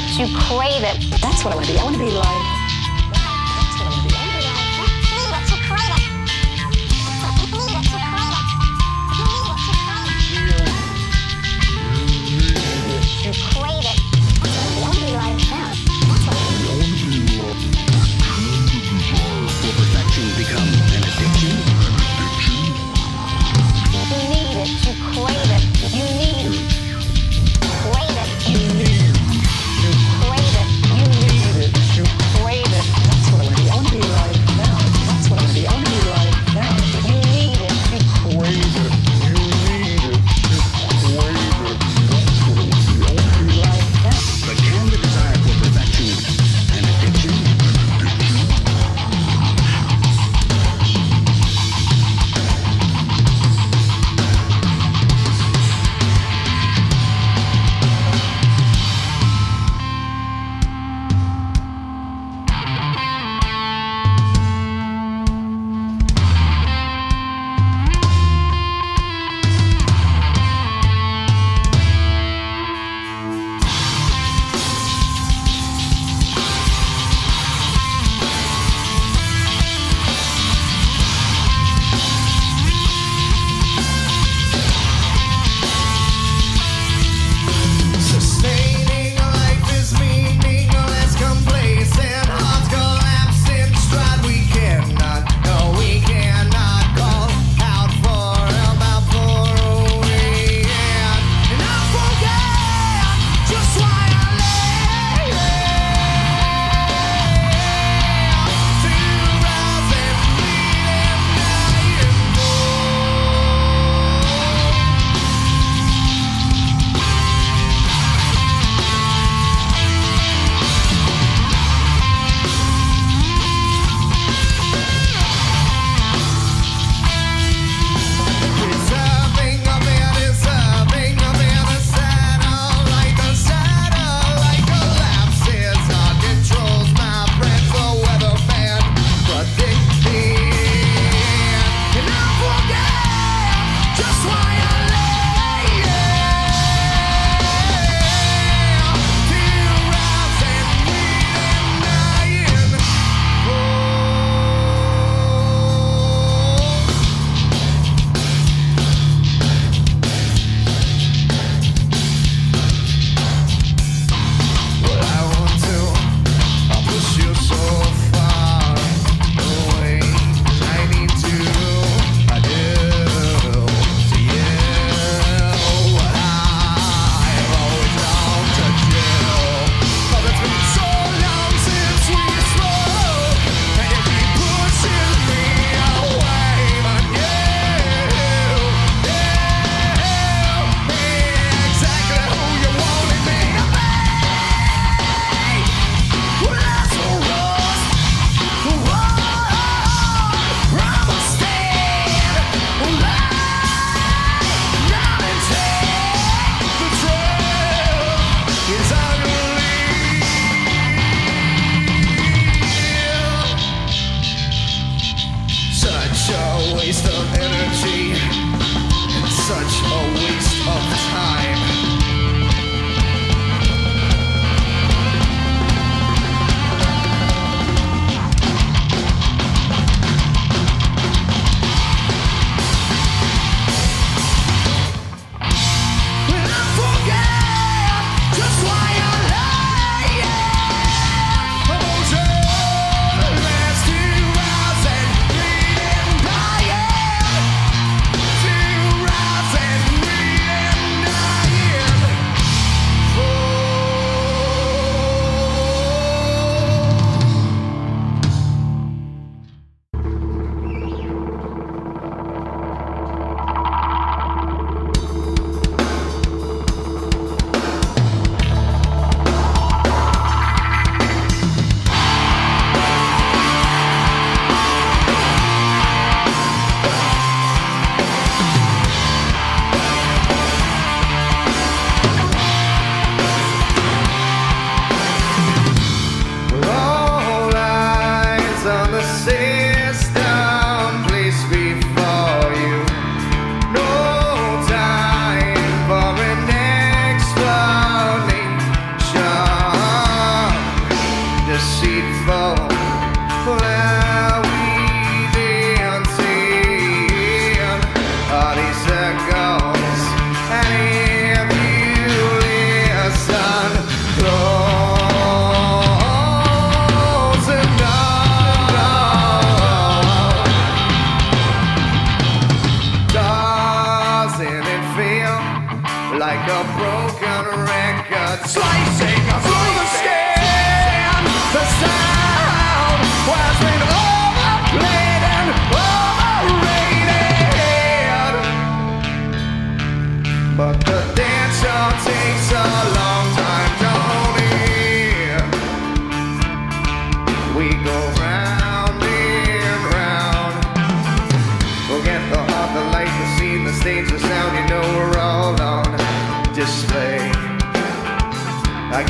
You crave it. That's what I want to be. I want to be like. That's what I want to be. You crave it. I want to be like that. That's what I want to be. Will perfection become an addiction? You need it. You crave it. You need it. Crave it. You need it. You crave it. You need it. You crave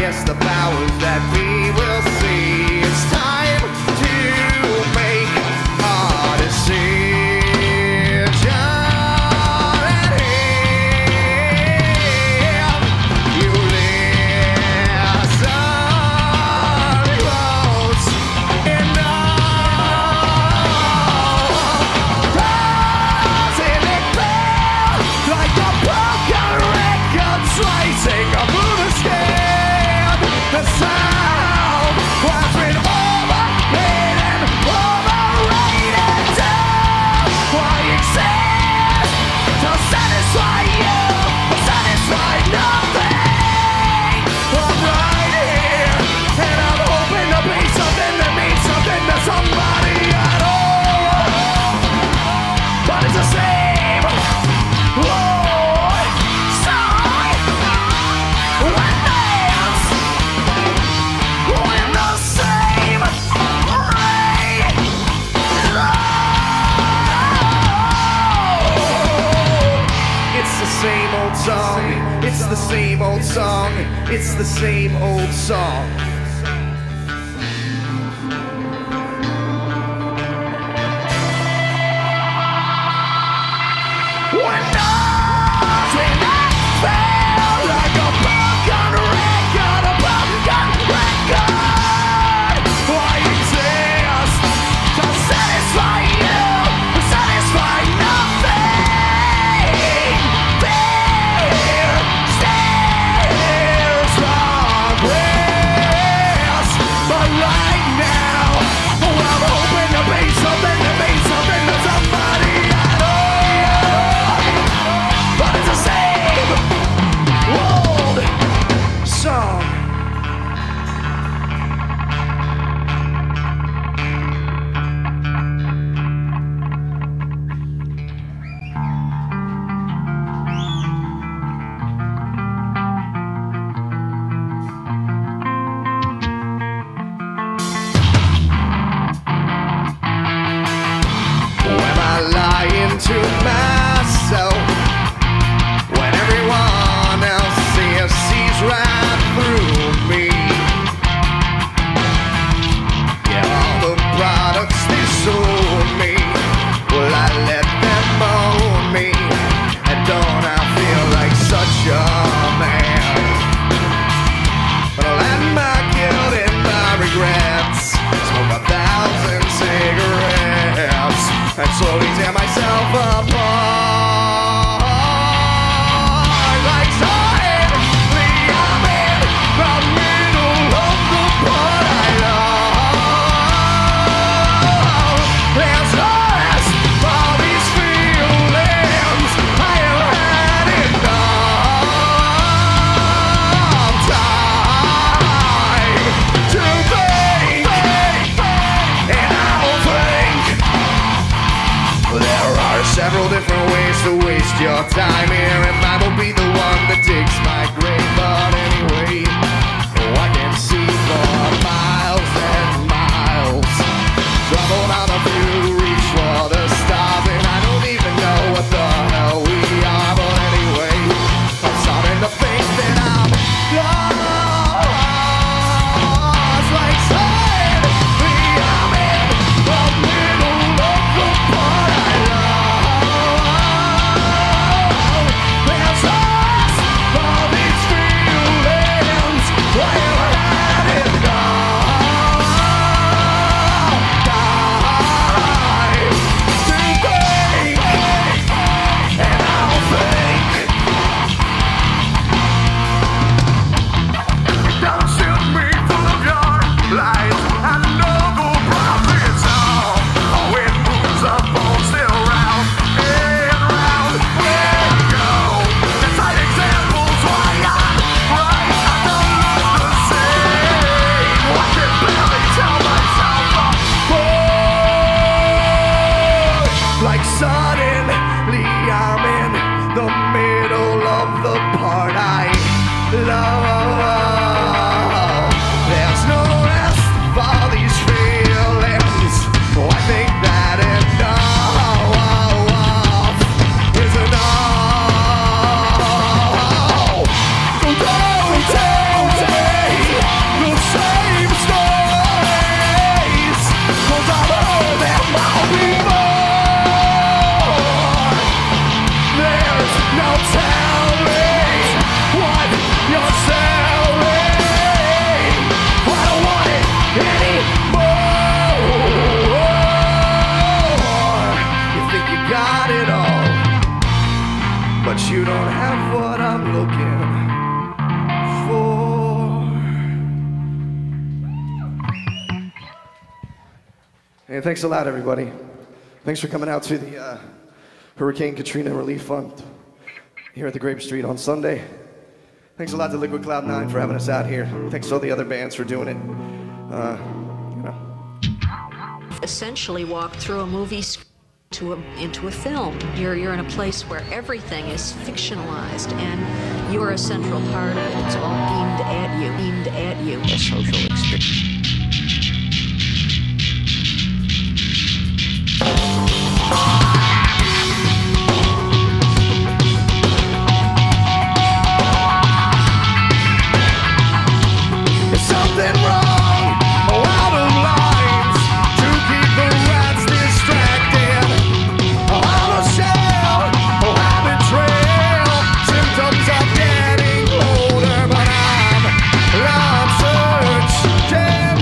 guess the powers that be will see. It's time to make a decision. And here you listen close enough. Doesn't it feel like a broken record slicing a blue skin? The sound has been overplayed and overrated too. Why exist to satisfy you, but satisfy nothing? I'm right here, and I'm hoping to be something that means something to somebody at all. But it's the same old song when dance with the same ray. It's the same old song. It's the same old song. It's the same old song. When does it not feel like a broken record, a broken record? Why exist to satisfy you, to satisfy nothing? Fear steers progress, but right now I'm hoping to be something that means something to somebody at all. But it's the same old song. Am I lying to myself when everyone else sees right through me? Yeah, all the products they sold me, will I let them own me? And don't I feel like such a man? But I'll add my guilt and my regrets, smoke 1,000 cigarettes, and slowly tear myself apart. Like silently I'm in the middle of the part I love. There's no rest for these feelings. I have had enough time to think, and I'll think. There are several different ways to waste your time here, and mine will be the one that digs my grave. But anyway, I can see for miles and miles. Trouble on a few reach for the stars, and I don't even know what the hell we are. But anyway, I'm starting to think that I'm lost. Like silently I'm in the middle of the part I love. Hey, thanks a lot, everybody. Thanks for coming out to the Hurricane Katrina Relief Fund here at the Grape Street on Sunday. Thanks a lot to Liquid Cloud 9 for having us out here. Thanks to all the other bands for doing it. Essentially walk through a movie into a film. You're in a place where everything is fictionalized and you're a central part of it. It's all aimed at you. A social experience. Something wrong, out of lines, to keep the rats distracted. A hollow shell, a rabbit trail, symptoms of getting older, but I'm searching.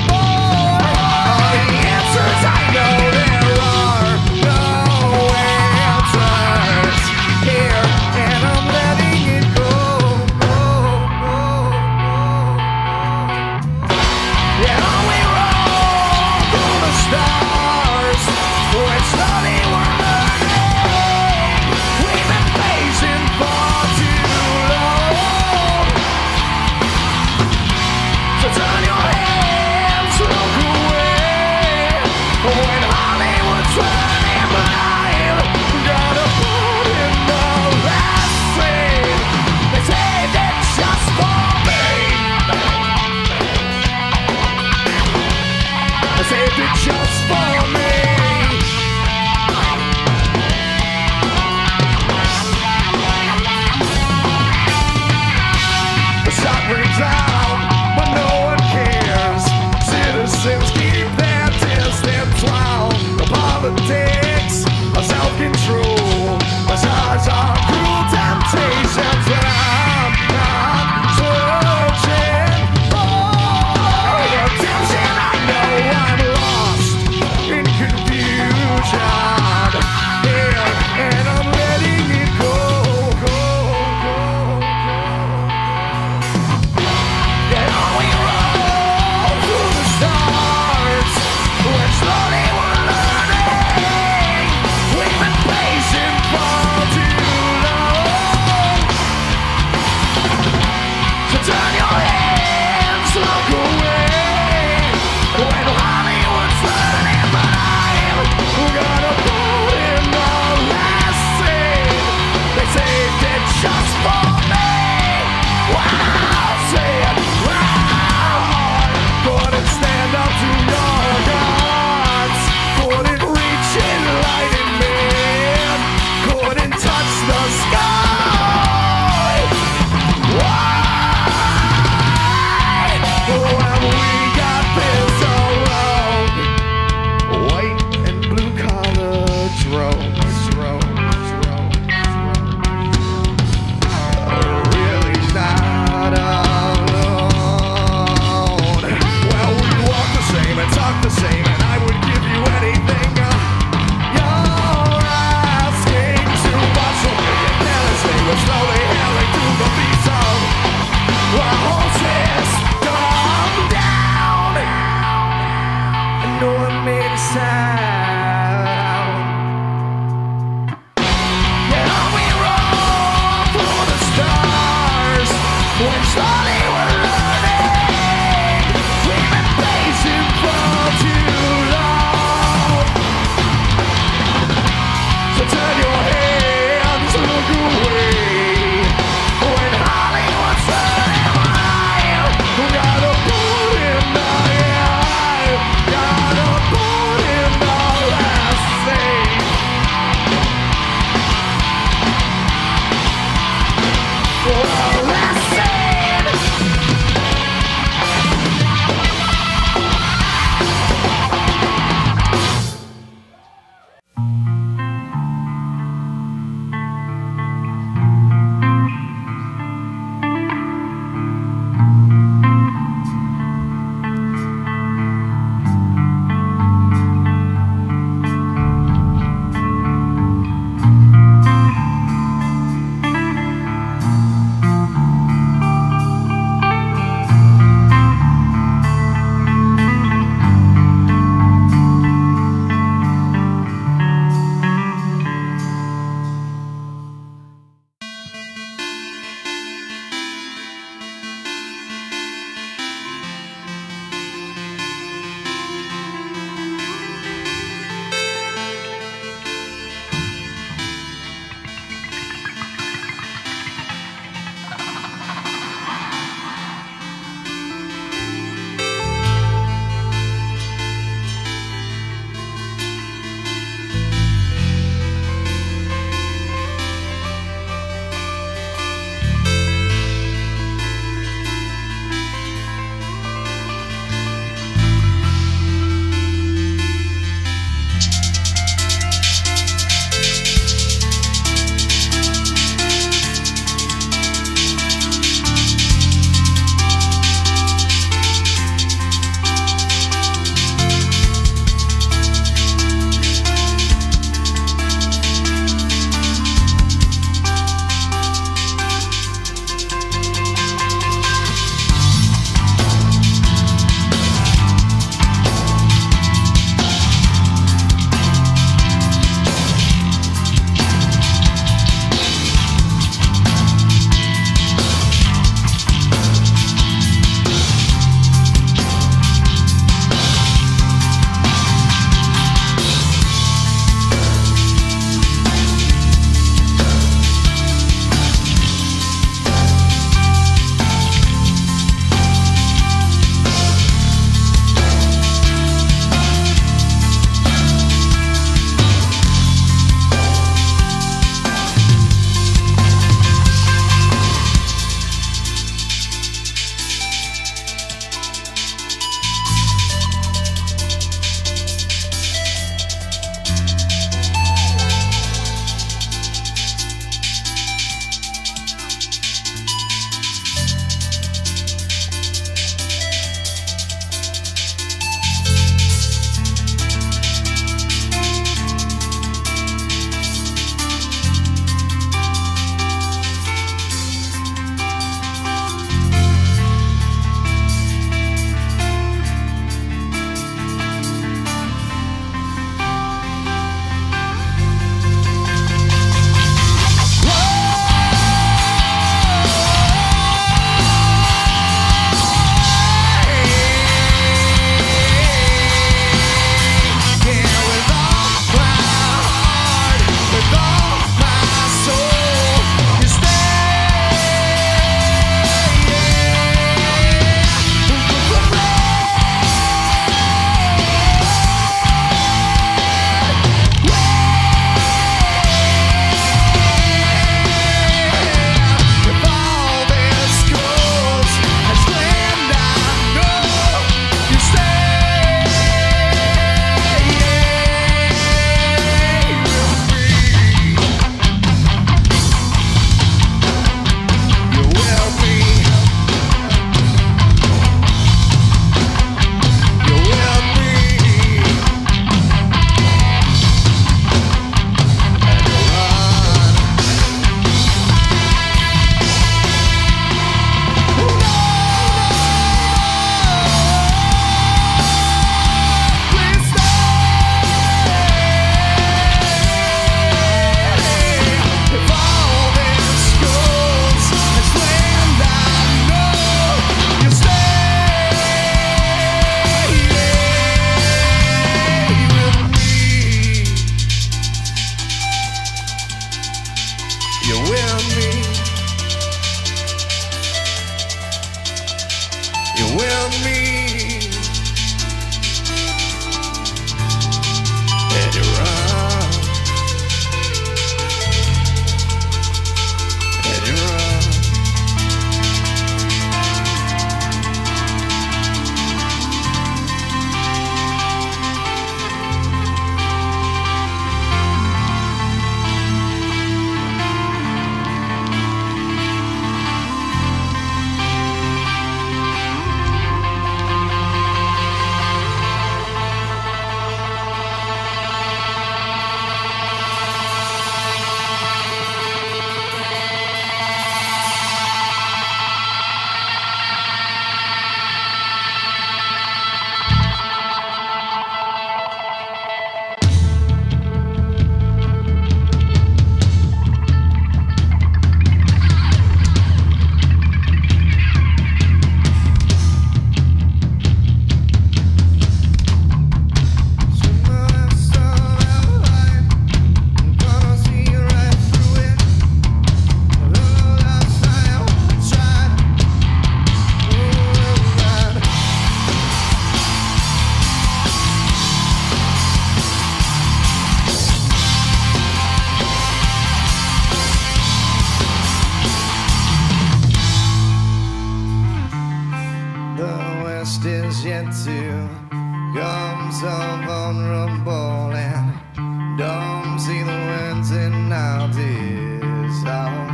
is yet to come, so vulnerable and dumb. See the winds in our dissolve.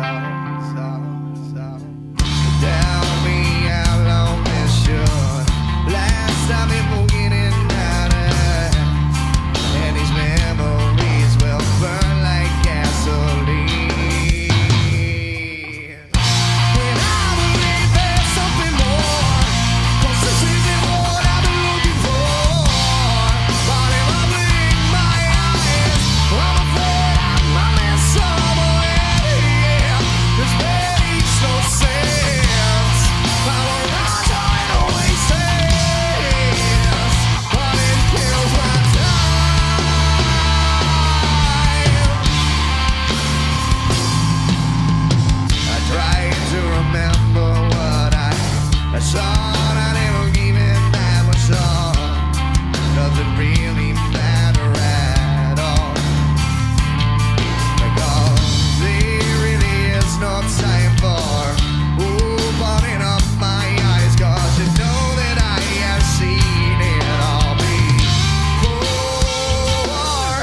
Tell me how long this should last. I've been forgetting how to act, and these memories will burn like gasoline. And I believe there's something more, 'cause this isn't what I've been looking for. But if I blink my eyes, I'm afraid I might miss somewhere. Yeah, this makes no sense. I'm around and always says, but it kills my time. I tried to remember what I saw, and I never gave it that much thought. Doesn't really matter at all, because there really is no time for opening up my eyes, 'cause you know that I have seen it all before.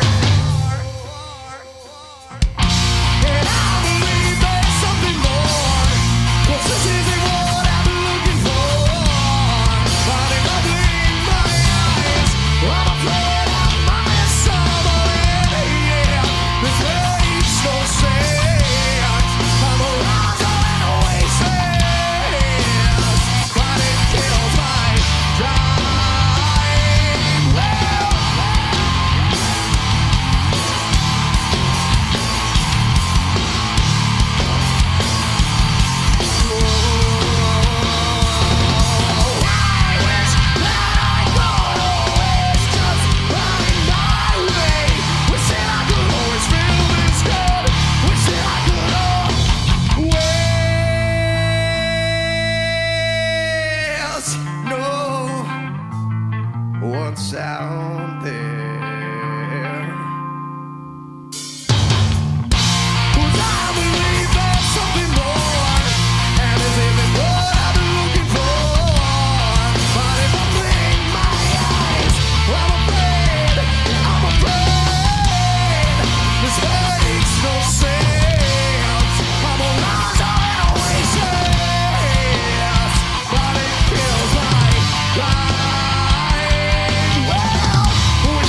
And I believe there's something more, 'cause this isn't what I've been looking for. But if I blink my eyes, I'm afraid I might miss somewhere. Yeah, this makes no sense. I'm around and always says, but it kills my time. Well, I wish that I could always just find my way. Wish that I could always feel this good. Wish that I could always know what's out there. 'Cause I believe there's something more, and this isn't what I've been looking for. But if I blink my eyes, I'm afraid this makes no sense. I'm around and always says, but it feels like lying. Well,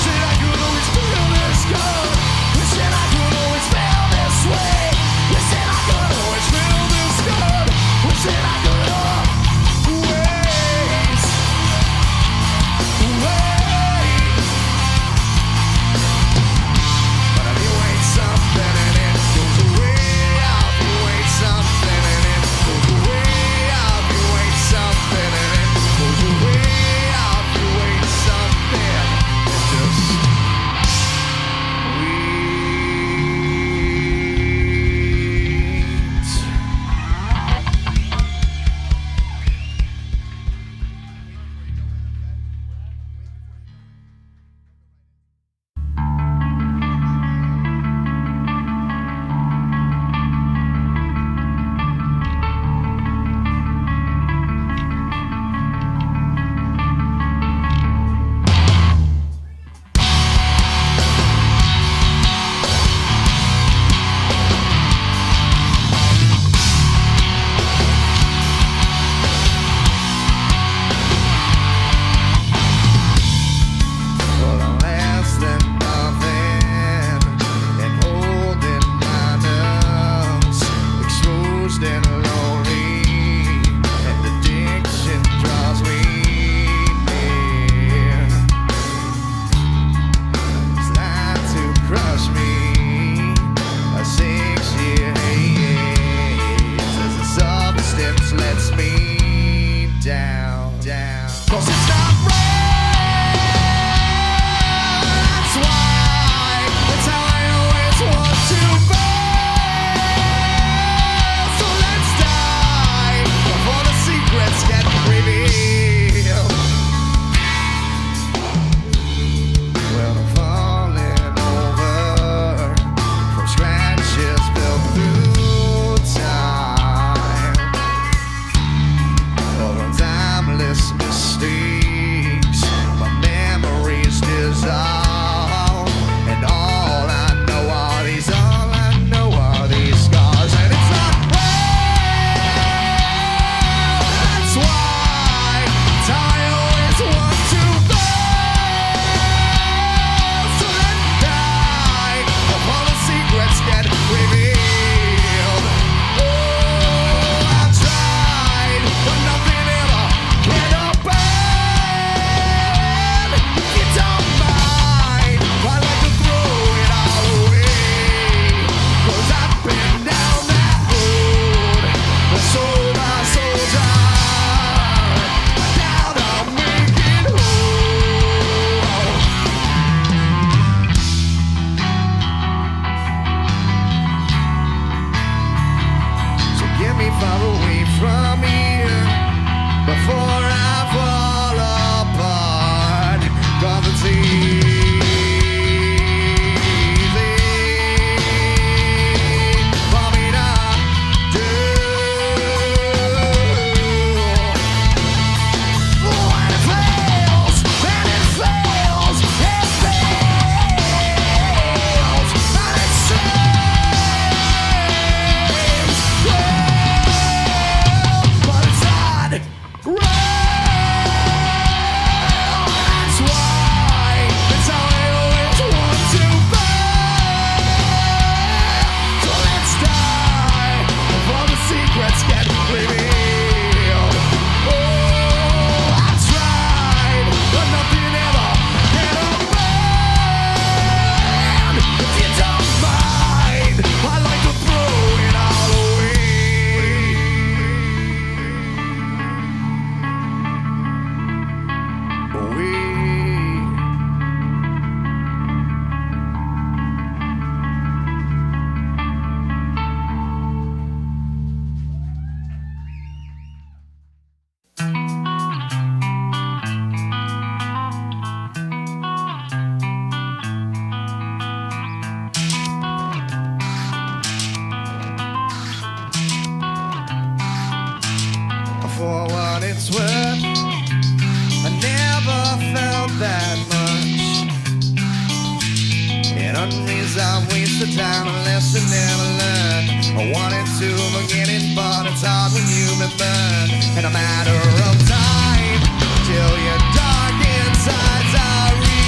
some waste of time, a lesson never learned. I wanted to forget it, but it's hard when you've been burned. In a matter of time, till your dark insides are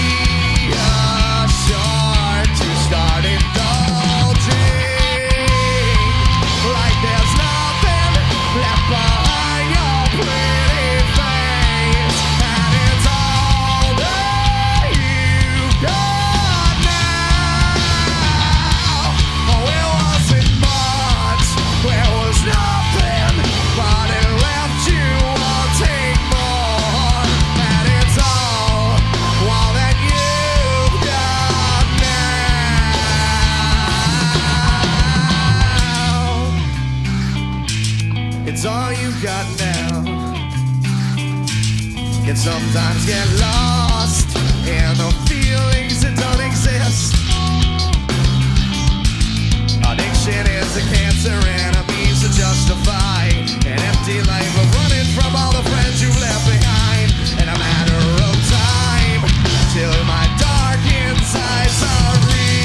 reassured to start indulging, like there's nothing left behind your pretty face, and it's all that you've got now. Oh, it wasn't much, there was nothing, but it left you wanting more, and it's all that you've got now. It's all you got now. Can sometimes get lost in the feelings that don't exist. Addiction is a cancer, enemies to justify an empty life of running from all the friends you've left behind. In a matter of time, till my dark insides are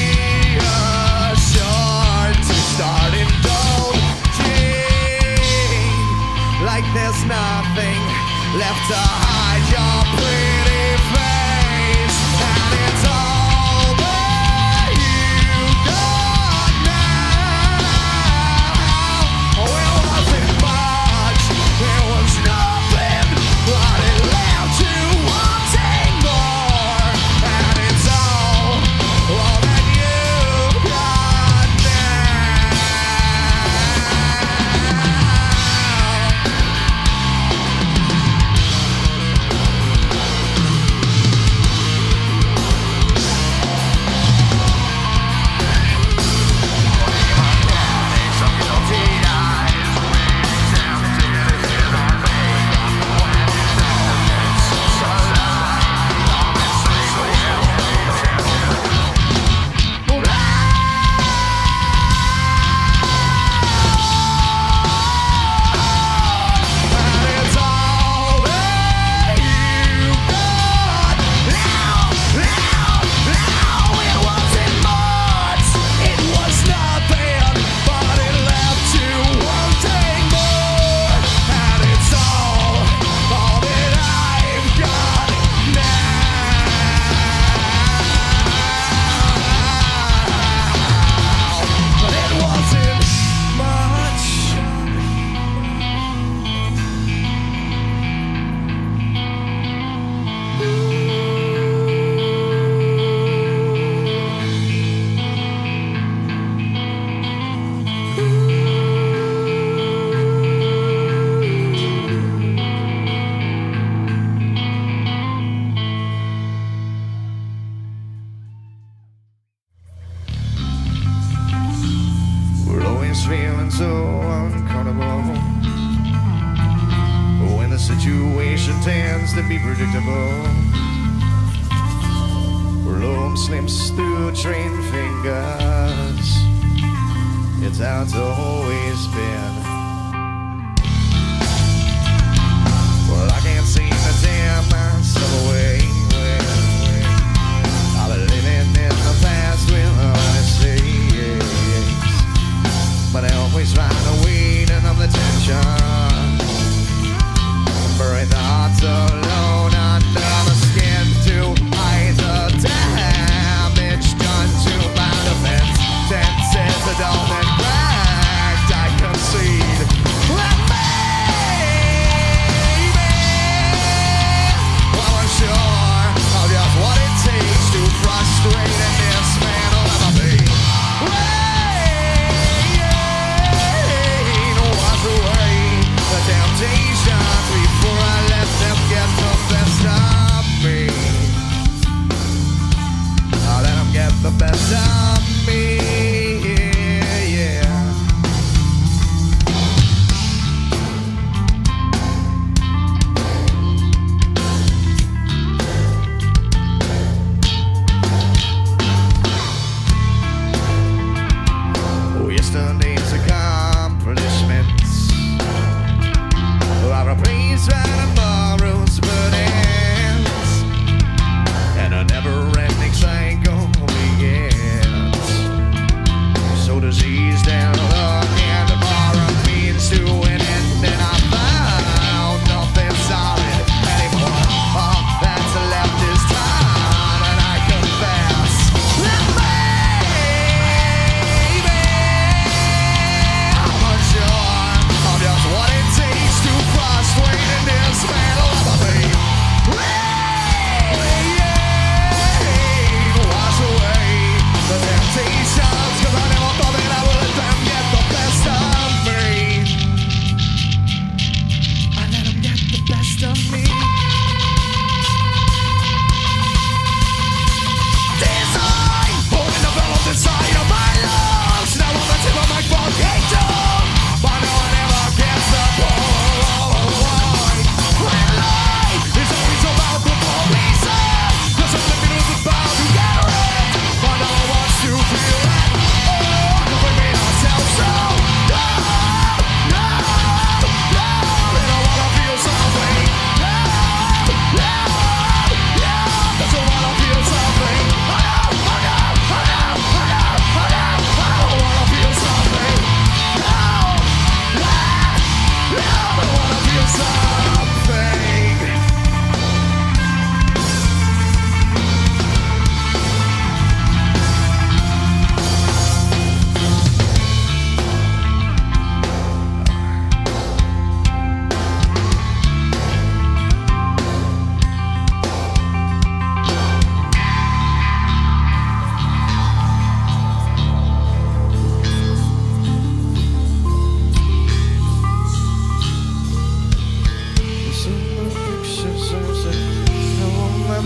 reassured to start indulging, like there's nothing left to hide your pretty face, and it's all that you got now. Oh, it wasn't much, there was nothing, but it left you wanting more, and it's all that you've got now. We're always feeling so uncomfortable when the situation tends to be predictable. Where love slips through trained fingers, it's how it's always been. Well, I can't seem to tear myself away. I've been living in the past with honesty, but I always find a way to numb the tension, break the hearts alone under the skin to hide the damage done to my defense. Senses are dull and cracked, I concede. Maybe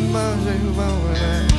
Monday morning.